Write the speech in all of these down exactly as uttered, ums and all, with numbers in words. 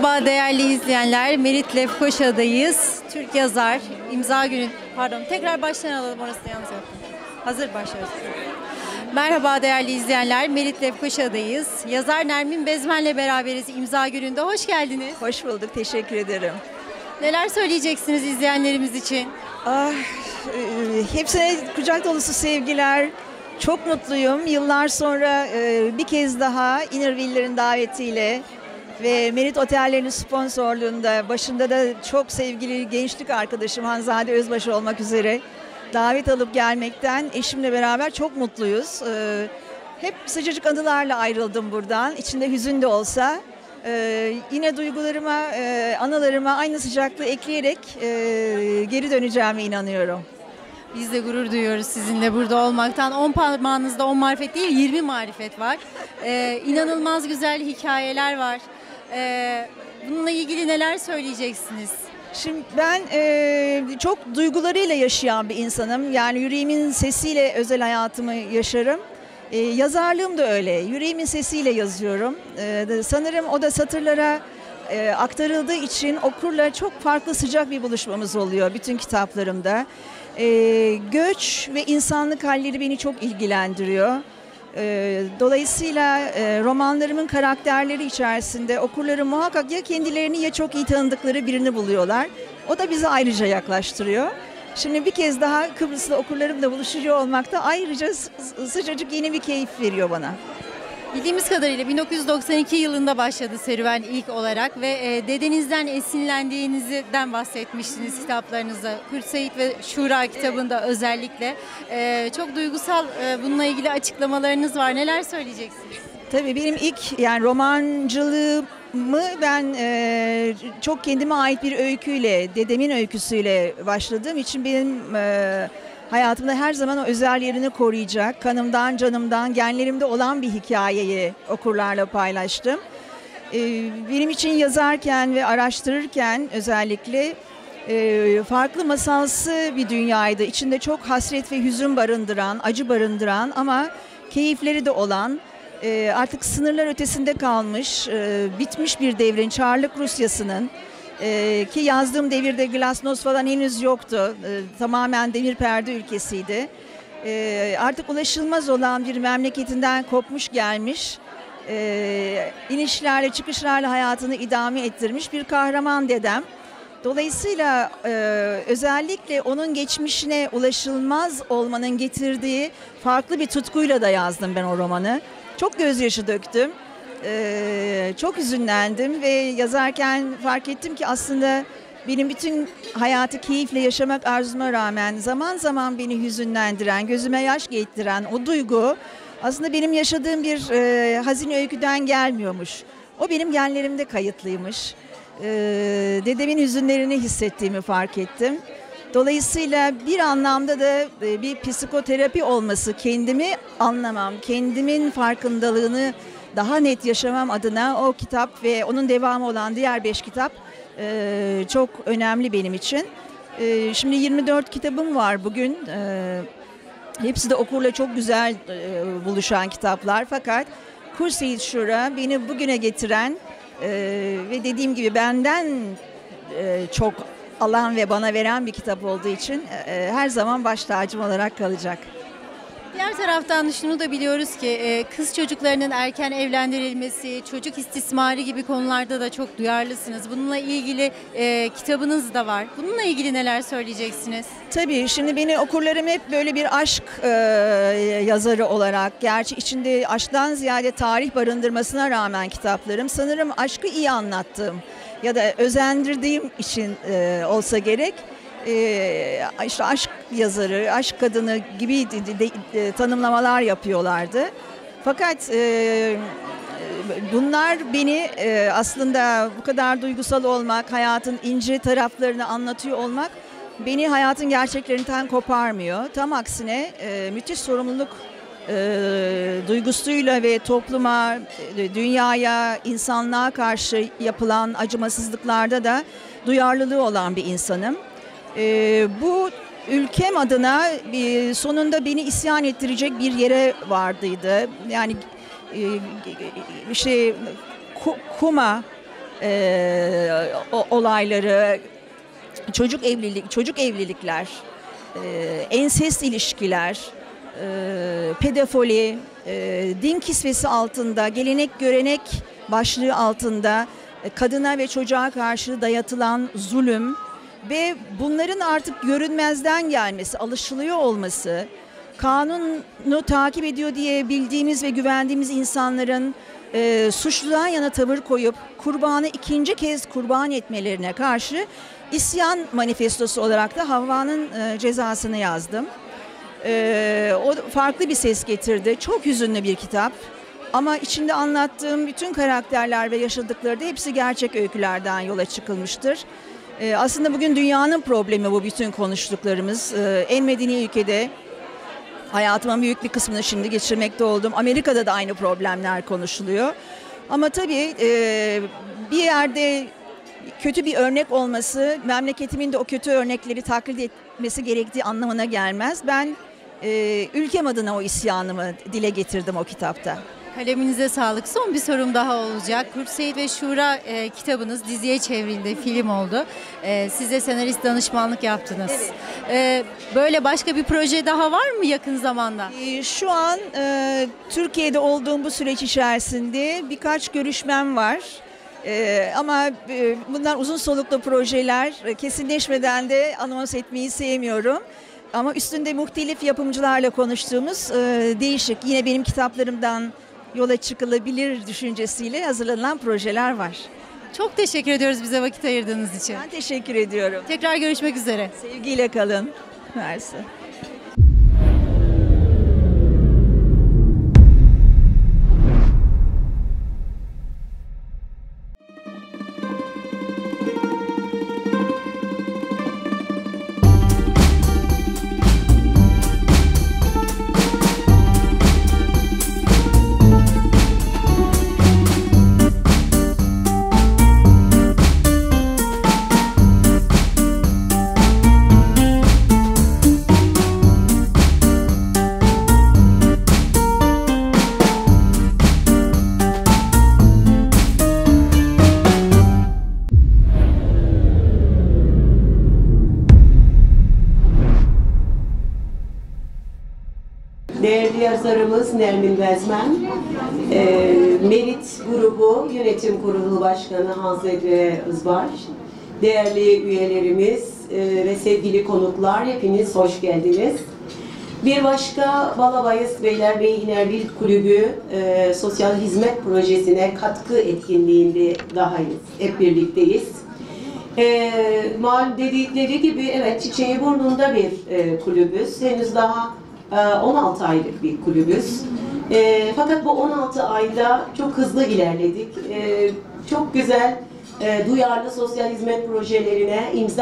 Merhaba değerli izleyenler, Merit Lefkoşa'dayız. Türk yazar, imza günü, pardon tekrar baştan alalım, orası yalnız yok. Hazır başlıyoruz. Merhaba değerli izleyenler, Merit Lefkoşa'dayız. Yazar Nermin Bezmen'le beraberiz imza gününde. Hoş geldiniz. Hoş bulduk, teşekkür ederim. Neler söyleyeceksiniz izleyenlerimiz için? Ah, e, hepsine kucak dolusu sevgiler. Çok mutluyum. Yıllar sonra e, bir kez daha Innerville'lerin davetiyle ve Merit Oteller'in sponsorluğunda, başında da çok sevgili gençlik arkadaşım Hanzade Özbaşı olmak üzere davet alıp gelmekten eşimle beraber çok mutluyuz. E, hep sıcacık anılarla ayrıldım buradan. İçinde hüzün de olsa. Ee, yine duygularıma, e, anılarıma aynı sıcaklığı ekleyerek e, geri döneceğime inanıyorum. Biz de gurur duyuyoruz sizinle burada olmaktan. on parmağınızda on marifet değil, yirmi marifet var. Ee, inanılmaz güzel hikayeler var. Ee, bununla ilgili neler söyleyeceksiniz? Şimdi ben e, çok duygularıyla yaşayan bir insanım. Yani yüreğimin sesiyle özel hayatımı yaşarım. Ee, yazarlığım da öyle. Yüreğimin sesiyle yazıyorum. Ee, sanırım o da satırlara e, aktarıldığı için okurla çok farklı sıcak bir buluşmamız oluyor bütün kitaplarımda. Ee, göç ve insanlık halleri beni çok ilgilendiriyor. Ee, dolayısıyla e, romanlarımın karakterleri içerisinde okurları muhakkak ya kendilerini ya çok iyi tanıdıkları birini buluyorlar. O da bizi ayrıca yaklaştırıyor. Şimdi bir kez daha Kıbrıslı okurlarımla buluşuyor olmak da ayrıca sıcacık yeni bir keyif veriyor bana. Bildiğimiz kadarıyla bin dokuz yüz doksan iki yılında başladı serüven ilk olarak ve e, dedenizden esinlendiğinizden bahsetmiştiniz kitaplarınızda. Kürt Seyit ve Şura kitabında özellikle. E, çok duygusal e, bununla ilgili açıklamalarınız var. Neler söyleyeceksiniz? Tabii benim ilk yani romancılığımı ben e, çok kendime ait bir öyküyle, dedemin öyküsüyle başladığım için benim e, hayatımda her zaman o özel yerini koruyacak, kanımdan, canımdan, genlerimde olan bir hikayeyi okurlarla paylaştım. E, benim için yazarken ve araştırırken özellikle e, farklı masalsı bir dünyaydı. İçinde çok hasret ve hüzün barındıran, acı barındıran ama keyifleri de olan, E, artık sınırlar ötesinde kalmış, e, bitmiş bir devrin, Çarlık Rusyası'nın e, ki yazdığım devirde glasnost falan henüz yoktu. E, tamamen demir perde ülkesiydi. E, artık ulaşılmaz olan bir memleketinden kopmuş gelmiş, e, inişlerle çıkışlarla hayatını idame ettirmiş bir kahraman dedem. Dolayısıyla e, özellikle onun geçmişine ulaşılmaz olmanın getirdiği farklı bir tutkuyla da yazdım ben o romanı. Çok gözyaşı döktüm, ee, çok hüzünlendim ve yazarken fark ettim ki aslında benim bütün hayatı keyifle yaşamak arzuma rağmen zaman zaman beni hüzünlendiren, gözüme yaş getiren o duygu aslında benim yaşadığım bir e, hazin öyküden gelmiyormuş. O benim genlerimde kayıtlıymış. Ee, dedemin hüzünlerini hissettiğimi fark ettim. Dolayısıyla bir anlamda da bir psikoterapi olması, kendimi anlamam, kendimin farkındalığını daha net yaşamam adına o kitap ve onun devamı olan diğer beş kitap çok önemli benim için. Şimdi yirmi dört kitabım var bugün. Hepsi de okurla çok güzel buluşan kitaplar. Fakat Kürt Seyit Şura beni bugüne getiren ve dediğim gibi benden çok alan ve bana veren bir kitap olduğu için e, her zaman baş tacım olarak kalacak. Diğer taraftan şunu da biliyoruz ki e, kız çocuklarının erken evlendirilmesi, çocuk istismarı gibi konularda da çok duyarlısınız. Bununla ilgili e, kitabınız da var. Bununla ilgili neler söyleyeceksiniz? Tabii şimdi beni okurlarım hep böyle bir aşk e, yazarı olarak, gerçi içinde aşktan ziyade tarih barındırmasına rağmen kitaplarım sanırım aşkı iyi anlattığım ya da özendirdiğim için e, olsa gerek. Ee, işte aşk yazarı, aşk kadını gibi de, de, de, tanımlamalar yapıyorlardı. Fakat e, bunlar beni e, aslında bu kadar duygusal olmak, hayatın ince taraflarını anlatıyor olmak beni hayatın gerçeklerinden koparmıyor. Tam aksine e, müthiş sorumluluk e, duygusuyla ve topluma, e, dünyaya, insanlığa karşı yapılan acımasızlıklarda da duyarlılığı olan bir insanım. Ee, bu ülkem adına e, sonunda beni isyan ettirecek bir yere vardıydı. Yani e, şey Kuma e, o, olayları, çocuk evlilik, çocuk evlilikler, e, ensest ilişkiler, e, pedofili, e, din kisvesi altında, gelenek görenek başlığı altında e, kadına ve çocuğa karşı dayatılan zulüm ve bunların artık görünmezden gelmesi, alışılıyor olması, kanunu takip ediyor diye bildiğimiz ve güvendiğimiz insanların e, suçludan yana tavır koyup kurbanı ikinci kez kurban etmelerine karşı isyan manifestosu olarak da Havva'nın e, cezasını yazdım. E, o farklı bir ses getirdi. Çok hüzünlü bir kitap. Ama içinde anlattığım bütün karakterler ve yaşadıkları da hepsi gerçek öykülerden yola çıkılmıştır. E, aslında bugün dünyanın problemi bu bütün konuştuklarımız. E, en medeni ülkede hayatımın büyük bir kısmını şimdi geçirmekte olduğum Amerika'da da aynı problemler konuşuluyor. Ama tabii e, bir yerde kötü bir örnek olması, memleketimin de o kötü örnekleri taklit etmesi gerektiği anlamına gelmez. Ben e, ülkem adına o isyanımı dile getirdim o kitapta. Kaleminize sağlık. Son bir sorum daha olacak. Kurt Seyit ve Şura e, kitabınız diziye çevrildi, film oldu. E, siz de senarist danışmanlık yaptınız. Evet. E, böyle başka bir proje daha var mı yakın zamanda? E, şu an e, Türkiye'de olduğum bu süreç içerisinde birkaç görüşmem var. Ee, ama e, bunlar uzun soluklu projeler, kesinleşmeden de anons etmeyi sevmiyorum. Ama üstünde muhtelif yapımcılarla konuştuğumuz e, değişik, yine benim kitaplarımdan yola çıkılabilir düşüncesiyle hazırlanan projeler var. Çok teşekkür ediyoruz bize vakit ayırdığınız için. Ben teşekkür ediyorum. Tekrar görüşmek üzere. Sevgiyle kalın. Mersi. Değerli yazarımız Nermin Bezmen, e, Merit Grubu Yönetim Kurulu Başkanı Hanzade Izbar, değerli üyelerimiz e, ve sevgili konuklar, hepiniz hoş geldiniz. Bir başka Balabayız Beylerbeyi İnerbil Kulübü e, Sosyal Hizmet Projesi'ne katkı etkinliğinde dahayız, hep birlikteyiz. E, mal dedikleri gibi evet çiçeği burnunda bir e, kulübüz, henüz daha on altı aylık bir kulübüz. E, fakat bu on altı ayda çok hızlı ilerledik. E, çok güzel, e, duyarlı sosyal hizmet projelerine imza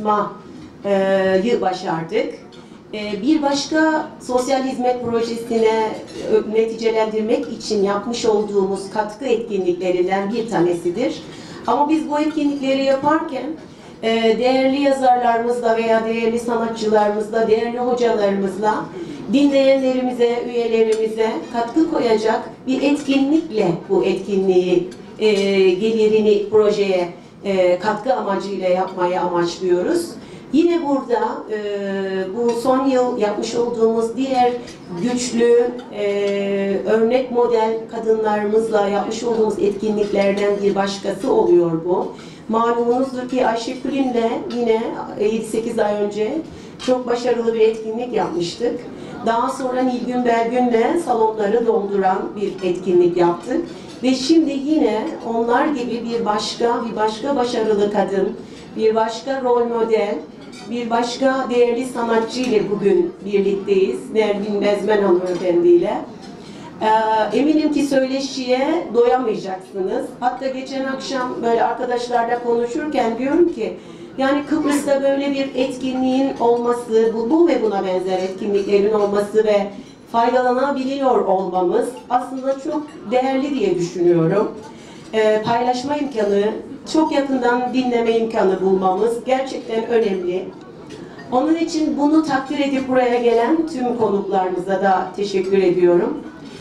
atmayı başardık. E, bir başka sosyal hizmet projesine neticelendirmek için yapmış olduğumuz katkı etkinliklerinden bir tanesidir. Ama biz bu etkinlikleri yaparken değerli yazarlarımızla veya değerli sanatçılarımızla, değerli hocalarımızla dinleyenlerimize, üyelerimize katkı koyacak bir etkinlikle bu etkinliği, e, gelirini projeye e, katkı amacıyla yapmayı amaçlıyoruz. Yine burada e, bu son yıl yapmış olduğumuz diğer güçlü e, örnek model kadınlarımızla yapmış olduğumuz etkinliklerden bir başkası oluyor bu. Malumunuzdur ki Ayşe Kulin'le yine yedi sekiz ay önce çok başarılı bir etkinlik yapmıştık. Daha sonra Nilgün Belgün'le salonları dolduran bir etkinlik yaptık. Ve şimdi yine onlar gibi bir başka, bir başka başarılı kadın, bir başka rol model, bir başka değerli sanatçı ile bugün birlikteyiz. Nermin Bezmen hanımefendi ile. Ee, eminim ki söyleşiye doyamayacaksınız. Hatta geçen akşam böyle arkadaşlarla konuşurken diyorum ki yani Kıbrıs'ta böyle bir etkinliğin olması, bu, bu ve buna benzer etkinliklerin olması ve faydalanabiliyor olmamız aslında çok değerli diye düşünüyorum. Ee, paylaşma imkanı, çok yakından dinleme imkanı bulmamız gerçekten önemli. Onun için bunu takdir edip buraya gelen tüm konuklarımıza da teşekkür ediyorum.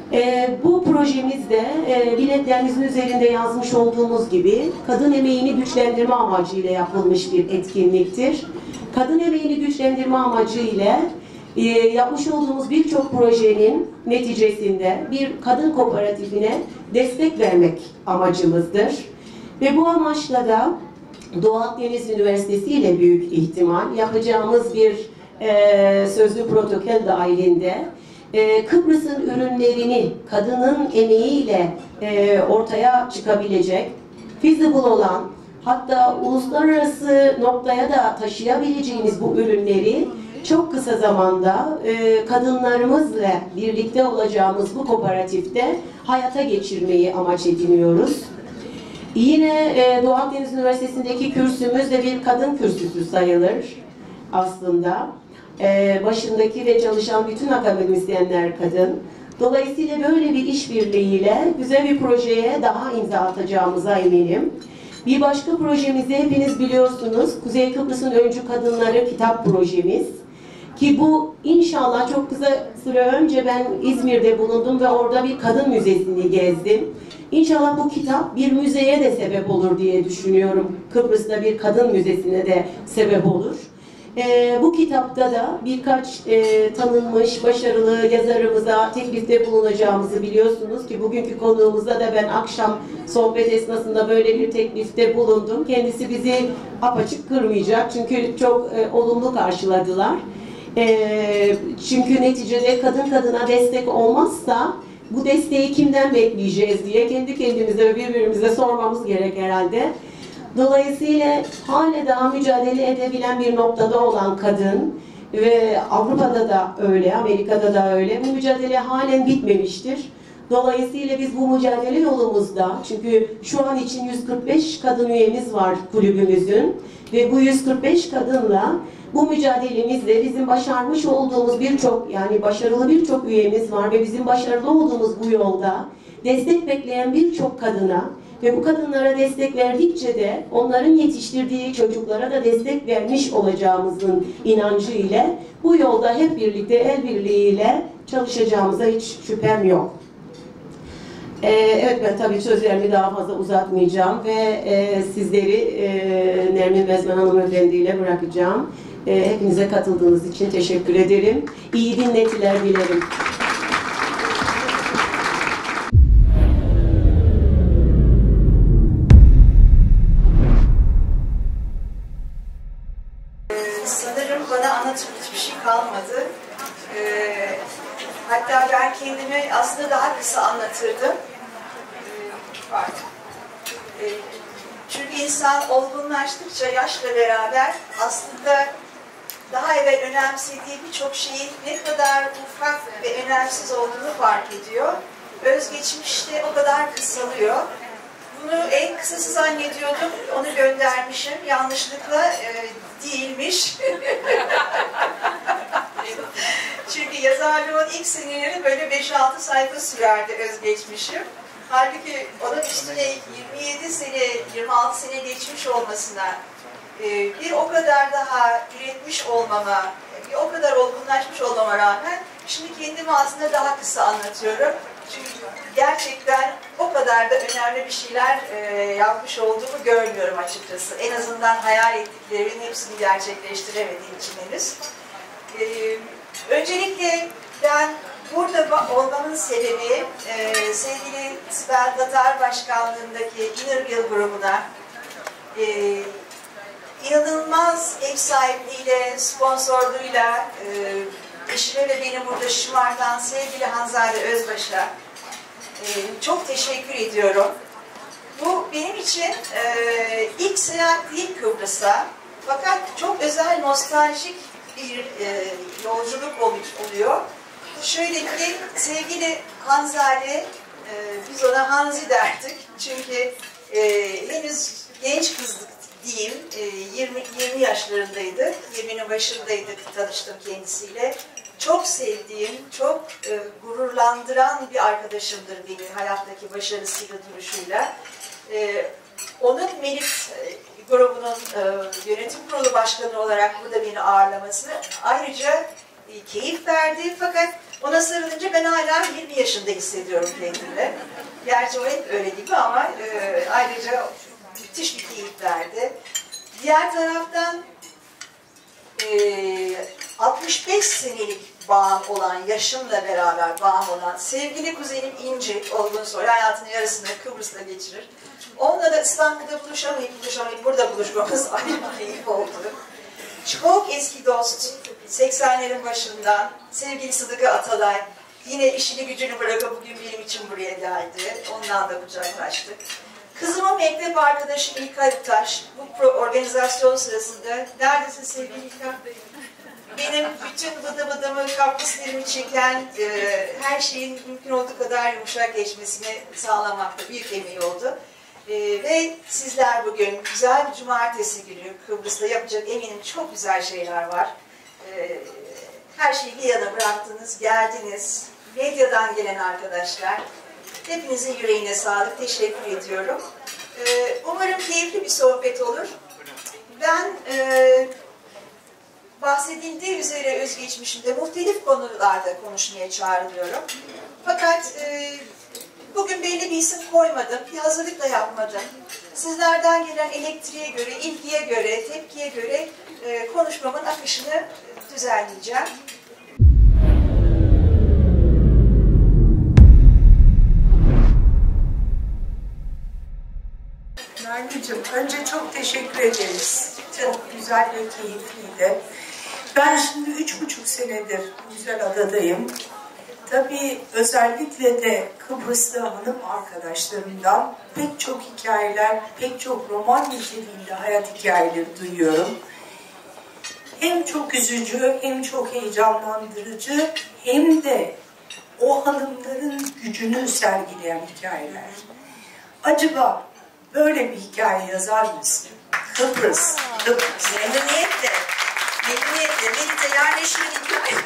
E, bu projemizde e, biletlerimizin üzerinde yazmış olduğumuz gibi kadın emeğini güçlendirme amacıyla yapılmış bir etkinliktir. Kadın emeğini güçlendirme amacıyla e, yapmış olduğumuz birçok projenin neticesinde bir kadın kooperatifine destek vermek amacımızdır. Ve bu amaçla da Doğu Akdeniz Üniversitesi ile büyük ihtimal yapacağımız bir e, sözlü protokol dahilinde e, Kıbrıs'ın ürünlerini kadının emeğiyle e, ortaya çıkabilecek, feasible olan, hatta uluslararası noktaya da taşıyabileceğimiz bu ürünleri çok kısa zamanda e, kadınlarımızla birlikte olacağımız bu kooperatifte hayata geçirmeyi amaç ediniyoruz. Yine e, Doğu Akdeniz Üniversitesi'ndeki kürsümüz de bir kadın kürsüsü sayılır aslında. E, başındaki ve çalışan bütün akademisyenler kadın. Dolayısıyla böyle bir işbirliğiyle güzel bir projeye daha imza atacağımıza eminim. Bir başka projemizi hepiniz biliyorsunuz. Kuzey Kıbrıs'ın Öncü Kadınları kitap projemiz. Ki bu inşallah çok kısa süre önce ben İzmir'de bulundum ve orada bir kadın müzesini gezdim. İnşallah bu kitap bir müzeye de sebep olur diye düşünüyorum. Kıbrıs'ta bir kadın müzesine de sebep olur. Ee, bu kitapta da birkaç e, tanınmış, başarılı yazarımıza teklifte bulunacağımızı biliyorsunuz ki bugünkü konuğumuzda da ben akşam sohbet esnasında böyle bir teklifte bulundum. Kendisi bizi apaçık kırmayacak çünkü çok e, olumlu karşıladılar. E, çünkü neticede kadın kadına destek olmazsa bu desteği kimden bekleyeceğiz diye kendi kendimize ve birbirimize sormamız gerek herhalde. Dolayısıyla hala daha mücadele edebilen bir noktada olan kadın ve Avrupa'da da öyle, Amerika'da da öyle. Bu mücadele halen bitmemiştir. Dolayısıyla biz bu mücadele yolumuzda, çünkü şu an için yüz kırk beş kadın üyemiz var kulübümüzün ve bu yüz kırk beş kadınla bu mücadelemizde bizim başarmış olduğumuz birçok, yani başarılı birçok üyemiz var ve bizim başarılı olduğumuz bu yolda destek bekleyen birçok kadına ve bu kadınlara destek verdikçe de onların yetiştirdiği çocuklara da destek vermiş olacağımızın inancı ile bu yolda hep birlikte el birliğiyle çalışacağımıza hiç şüphem yok. Ee, evet, ben tabii sözlerimi daha fazla uzatmayacağım ve e, sizleri e, Nermin Mezmen Hanımefendi ile bırakacağım. E, hepinize katıldığınız için teşekkür ederim. İyi dinletiler dilerim. Sanırım bana anlatacak hiçbir şey kalmadı. Ee, hatta ben kendimi aslında daha kısa anlatırdım. Ee, ee, çünkü insan olgunlaştıkça yaşla beraber aslında daha evvel önemsediği birçok şeyin ne kadar ufak ve önemsiz olduğunu fark ediyor. Özgeçmişte o kadar kısalıyor. Bunu en kısası zannediyordum, onu göndermişim. Yanlışlıkla e, değilmiş. Çünkü yazarlığın ilk seneleri böyle beş altı sayfa sürerdi özgeçmişim. Halbuki onun üstüne yirmi yedi sene, yirmi altı sene geçmiş olmasına, e, bir o kadar daha üretmiş olmama, bir o kadar olgunlaşmış olmama rağmen şimdi kendimi aslında daha kısa anlatıyorum. Çünkü gerçekten o kadar da önemli bir şeyler e, yapmış olduğumu görmüyorum açıkçası. En azından hayal ettiklerimin hepsini gerçekleştiremediğim için henüz. E, öncelikle ben burada olmamın sebebi e, sevgili Sibel Tatar Başkanlığındaki Innerville grubuna e, inanılmaz ev sahipliğiyle, sponsorluğuyla e, eşime ve beni burada şımartan sevgili Hanzade Özbaş'a e, çok teşekkür ediyorum. Bu benim için e, ilk seyahat değil Kıbrıs'a, fakat çok özel, nostaljik bir e, yolculuk oluyor. Şöyle ki sevgili Hanzade, e, biz ona Hanzi derdik çünkü e, henüz genç kızdık diyeyim, e, yirmi, yirmi yaşlarındaydı, yirminin başındaydık, tanıştım kendisiyle. Çok sevdiğim, çok e, gururlandıran bir arkadaşımdır benim hayattaki başarısıyla, duruşuyla. E, onun Merit e, grubunun e, yönetim kurulu başkanı olarak burada beni ağırlaması ayrıca e, keyif verdi. Fakat Ona sarılınca ben hala yirmi yaşında hissediyorum kendimi. Gerçi o hep öyle gibi ama e, ayrıca müthiş bir keyif verdi. Diğer taraftan e, altmış beş senelik bağım olan, yaşımla beraber bağım olan sevgili kuzenim İnci olduğun sonra hayatının yarısını Kıbrıs'ta geçirir. Onunla da İstanbul'da buluşamayıp buluşamayıp burada buluşmamız ayrı bir keyif oldu. Çok eski dost, seksenlerin başından sevgili Sıdıka Atalay, yine işini gücünü bırakıp bugün benim için buraya geldi. Ondan da kucaklaştık. Kızımın mektep arkadaşı İlkay Utaş, bu organizasyon sırasında, neredesin sevgili İlkay? Benim bütün bıdı bıdımı, kaprislerimi çeken, e, her şeyin mümkün olduğu kadar yumuşak geçmesini sağlamakta büyük emeği oldu. E, ve sizler bugün güzel bir cumartesi günü Kıbrıs'ta yapacak eminim çok güzel şeyler var. E, her şeyi bir yana bıraktınız, geldiniz. Medyadan gelen arkadaşlar, hepinizin yüreğine sağlık, teşekkür ediyorum. E, umarım keyifli bir sohbet olur. Ben e, bahsedildiği üzere özgeçmişimde muhtelif konularda konuşmaya çağrılıyorum. Fakat e, bugün belli bir isim koymadım, bir hazırlık da yapmadım. Sizlerden gelen elektriğe göre, ilgiye göre, tepkiye göre e, konuşmamın akışını düzenleyeceğim. Nermin'cim, önce çok teşekkür ederiz. Çok güzel ve keyifliydi. Ben şimdi üç buçuk senedir güzel adadayım. Tabii özellikle de Kıbrıs'ta hanım arkadaşlarımdan pek çok hikayeler, pek çok roman niteliğinde hayat hikayeleri duyuyorum. Hem çok üzücü, hem çok heyecanlandırıcı, hem de o hanımların gücünü sergileyen hikayeler. Acaba böyle bir hikaye yazar mısın? Kıbrıs, Kıbrıs. Memnuniyetle, memnuniyetle, Melite yerleşiyor hikaye.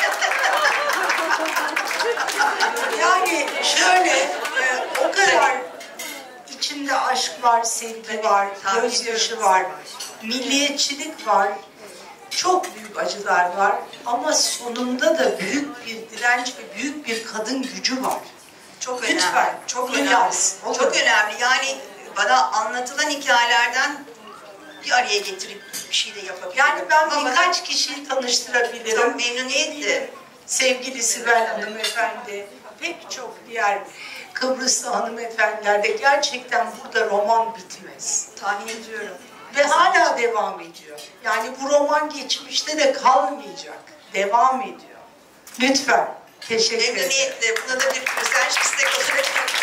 Yani şöyle, e, o kadar içinde aşk var, sevgi var, gözyaşı var, milliyetçilik var, çok büyük acılar var ama sonunda da büyük bir direnç ve büyük bir kadın gücü var. Çok Lütfen, önemli, çok önemli. yaz, Çok önemli. Yani bana anlatılan hikayelerden bir araya getirip bir şey de yapabilirim. Yani ben Ama birkaç kişiyi tanıştırabilirim. çok memnuniyetle. Sevgili Sibel hanımefendi, pek çok diğer Kıbrıslı hanımefendiler de gerçekten burada roman bitmez. Tahmin ediyorum. Ve hala devam ediyor. Yani bu roman geçmişte de kalmayacak. Devam ediyor. Lütfen. Teşekkür ederim. Memnuniyetle. Buna da bir özel istek olarak